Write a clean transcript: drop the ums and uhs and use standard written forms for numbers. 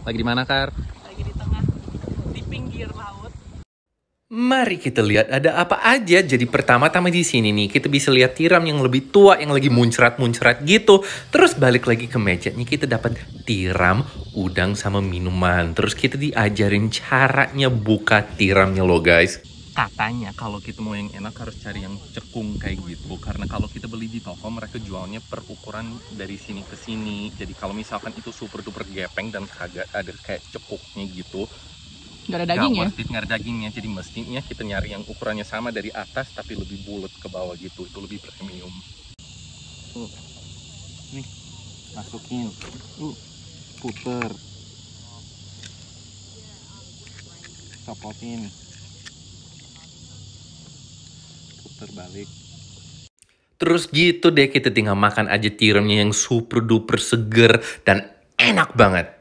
Lagi di mana, Kar? Lagi di tengah, di pinggir laut. Mari kita lihat ada apa aja. Jadi pertama-tama di sini nih kita bisa lihat tiram yang lebih tua yang lagi muncrat-muncrat gitu. Terus balik lagi ke mejanya kita dapat tiram, udang sama minuman. Terus kita diajarin caranya buka tiramnya loh guys. Katanya kalau kita mau yang enak harus cari yang cekung kayak gitu. Karena kalau kita beli di toko mereka jualnya per ukuran dari sini ke sini. Jadi kalau misalkan itu super duper gepeng dan kagak ada kayak cekuknya gitu, Gak ada dagingnya? nggak ada dagingnya. Jadi mestinya kita nyari yang ukurannya sama dari atas tapi lebih bulat ke bawah gitu. Itu lebih premium. Tuh. Nih, masukin. Puter. Copotin. Puter balik. Terus gitu deh kita tinggal makan aja tiramnya yang super duper seger dan enak banget.